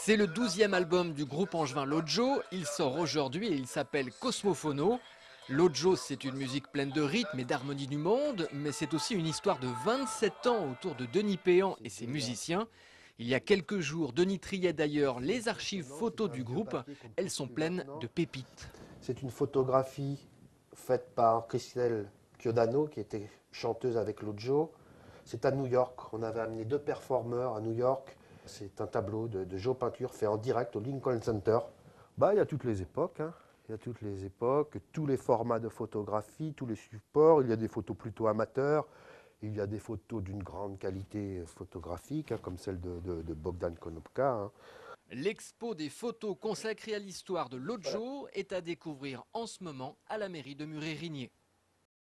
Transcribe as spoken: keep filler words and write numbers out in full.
C'est le douzième album du groupe angevin Lodjo. Il sort aujourd'hui et il s'appelle Cosmophono. Lodjo, c'est une musique pleine de rythme et d'harmonie du monde, mais c'est aussi une histoire de vingt-sept ans autour de Denis Péan et ses musiciens. Il y a quelques jours, Denis triait d'ailleurs les archives photos du groupe. Elles sont pleines de pépites. C'est une photographie faite par Christelle Chiodano, qui était chanteuse avec Lodjo. C'est à New York. On avait amené deux performeurs à New York. C'est un tableau de, de Joe Peinture fait en direct au Lincoln Center. Bah, il y a toutes les époques. Hein. Il y a toutes les époques, tous les formats de photographie, tous les supports. Il y a des photos plutôt amateurs. Il y a des photos d'une grande qualité photographique, hein, comme celle de, de, de Bogdan Konopka. Hein. L'expo des photos consacrée à l'histoire de Lodjo est à découvrir en ce moment à la mairie de Muret-Rigné.